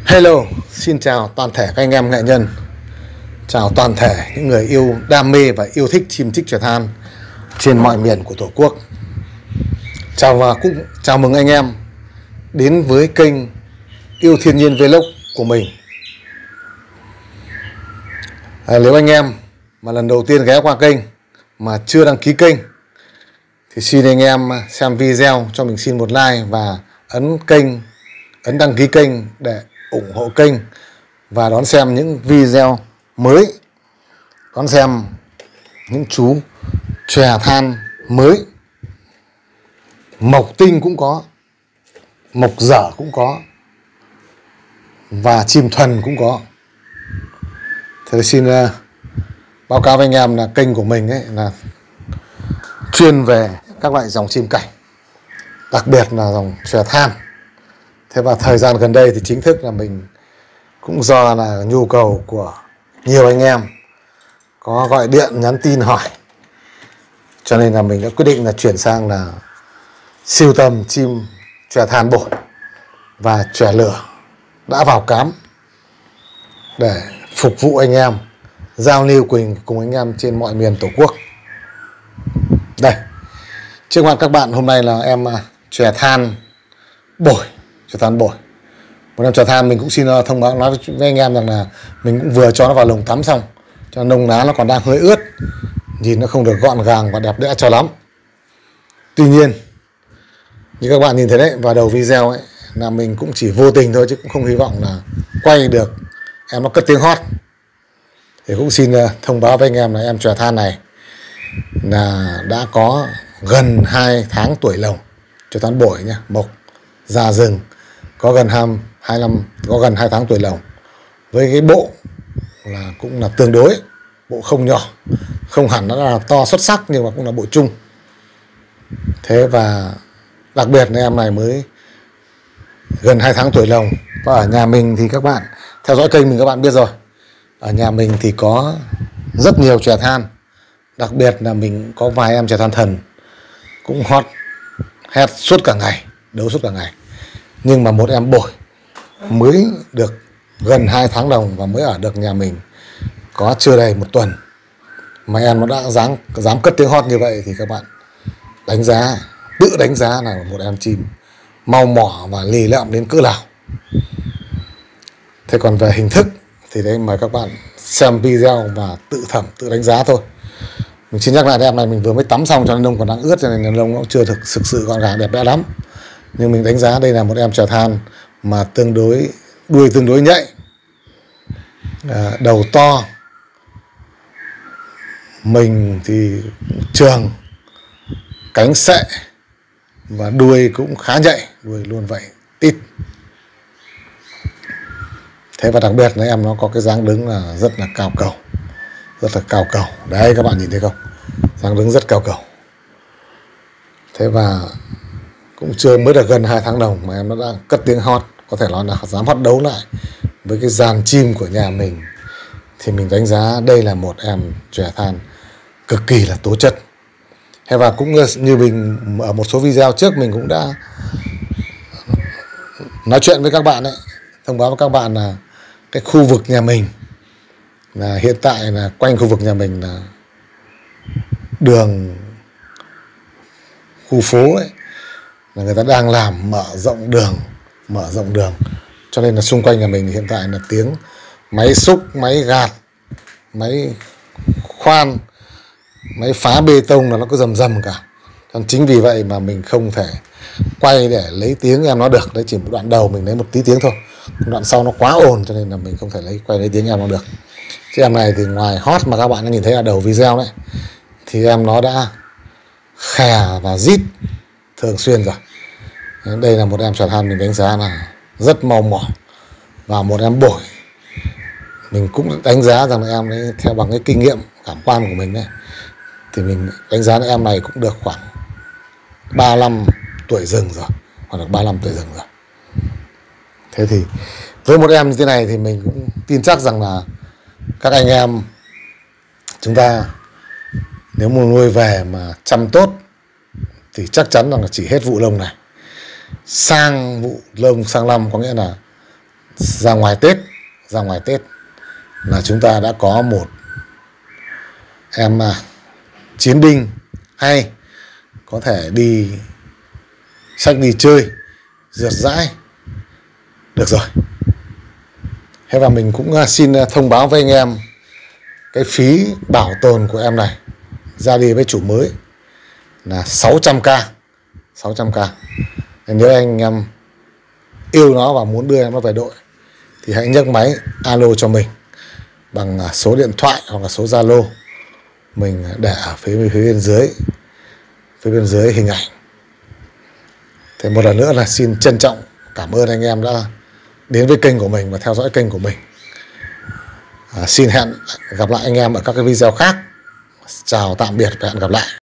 Hello, xin chào toàn thể các anh em nghệ nhân. Chào toàn thể những người yêu đam mê và yêu thích chim chích chòe than trên mọi miền của Tổ quốc. Chào và cũng chào mừng anh em đến với kênh Yêu Thiên Nhiên Vlog của mình. Nếu anh em mà lần đầu tiên ghé qua kênh mà chưa đăng ký kênh thì xin anh em xem video cho mình xin một like và ấn đăng ký kênh để ủng hộ kênh và đón xem những video mới, đón xem những chú chòe than mới. Mộc tinh cũng có, mộc dở cũng có và chim thuần cũng có. Thế xin báo cáo với anh em là kênh của mình ấy là chuyên về các loại dòng chim cảnh, đặc biệt là dòng chòe than. Thế và thời gian gần đây thì chính thức là mình cũng do là nhu cầu của nhiều anh em có gọi điện nhắn tin hỏi, cho nên là mình đã quyết định là chuyển sang là sưu tầm chim chòe than bổi và chòe lửa đã vào cám để phục vụ anh em, giao lưu cùng anh em trên mọi miền Tổ quốc. Đây, trước mặt các bạn hôm nay là em chòe than bổi. Chòe than bổi, một em chòe than mình cũng xin thông báo nói với anh em rằng là mình cũng vừa cho nó vào lồng tắm xong, cho nông lá nó còn đang hơi ướt, nhìn nó không được gọn gàng và đẹp đẽ cho lắm. Tuy nhiên như các bạn nhìn thấy đấy, vào đầu video ấy là mình cũng chỉ vô tình thôi chứ cũng không hy vọng là quay được em nó cất tiếng hót. Thì cũng xin thông báo với anh em là em chòe than này là đã có gần 2 tháng tuổi lồng. Chòe than bổi nhá, mộc già rừng, có gần 2 tháng tuổi lồng, với cái bộ là cũng là tương đối, bộ không nhỏ, không hẳn nó là to xuất sắc nhưng mà cũng là bộ trung. Thế và đặc biệt là em này mới gần 2 tháng tuổi lồng. Và ở nhà mình thì các bạn theo dõi kênh mình các bạn biết rồi, ở nhà mình thì có rất nhiều chòe than, đặc biệt là mình có vài em chòe than thần cũng hot hét suốt cả ngày, đấu suốt cả ngày. Nhưng mà một em bổi mới được gần 2 tháng đồng và mới ở được nhà mình có chưa đầy 1 tuần mà em nó đã dám cất tiếng hót như vậy thì các bạn tự đánh giá là một em chim mau mỏ và lì lợm đến cỡ nào. Thế còn về hình thức thì đấy mời các bạn xem video và tự đánh giá thôi. Mình xin nhắc lại em này mình vừa mới tắm xong cho nên lông còn đang ướt, cho nên lông nó chưa thực sự gọn gàng đẹp đẽ lắm. Nhưng mình đánh giá đây là một em chòe than mà đuôi tương đối nhạy, đầu to, mình thì trường, cánh xệ và đuôi cũng khá nhạy, đuôi luôn vậy tít. Thế và đặc biệt là em nó có cái dáng đứng là rất là cao cầu, đấy các bạn nhìn thấy không, dáng đứng rất cao cầu. Thế và cũng chưa mới được gần 2 tháng đồng mà em nó đã cất tiếng hót, có thể nói là dám hót đấu lại với cái dàn chim của nhà mình. Thì mình đánh giá đây là một em chòe than cực kỳ là tố chất. Thế và cũng như mình ở một số video trước mình cũng đã nói chuyện với các bạn ấy, thông báo với các bạn là cái khu vực nhà mình là hiện tại là quanh khu vực nhà mình là đường khu phố ấy là người ta đang làm mở rộng đường, cho nên là xung quanh nhà mình hiện tại là tiếng máy xúc, máy gạt, máy khoan, máy phá bê tông là nó cứ rầm cả. Còn chính vì vậy mà mình không thể quay để lấy tiếng em nó được. Đấy, chỉ một đoạn đầu mình lấy một tí tiếng thôi, đoạn sau nó quá ồn cho nên là mình không thể quay lấy tiếng em nó được. Chứ em này thì ngoài hot mà các bạn đã nhìn thấy ở đầu video đấy thì em nó đã khè và rít thường xuyên rồi. Đây là một em chòe than mình đánh giá là rất mau mỏ và một em bổi mình cũng đánh giá rằng là em ấy theo bằng cái kinh nghiệm cảm quan của mình đấy thì mình đánh giá là em này cũng được khoảng 35 tuổi rừng rồi, khoảng được 35 tuổi rừng rồi. Thế thì với một em như thế này thì mình cũng tin chắc rằng là các anh em chúng ta nếu mà nuôi về mà chăm tốt thì chắc chắn rằng là chỉ hết vụ lông này sang vụ lông sang năm, có nghĩa là ra ngoài Tết là chúng ta đã có một em chiến binh hay, có thể đi sách đi chơi rượt rãi được rồi. Thế và mình cũng xin thông báo với anh em cái phí bảo tồn của em này ra đi với chủ mới là 600k. Nếu anh em yêu nó và muốn đưa em nó về đội thì hãy nhấc máy alo cho mình bằng số điện thoại hoặc là số Zalo, mình để ở phía bên dưới hình ảnh. Thế một lần nữa là xin trân trọng cảm ơn anh em đã đến với kênh của mình và theo dõi kênh của mình. Xin hẹn gặp lại anh em ở các cái video khác. Chào tạm biệt và hẹn gặp lại.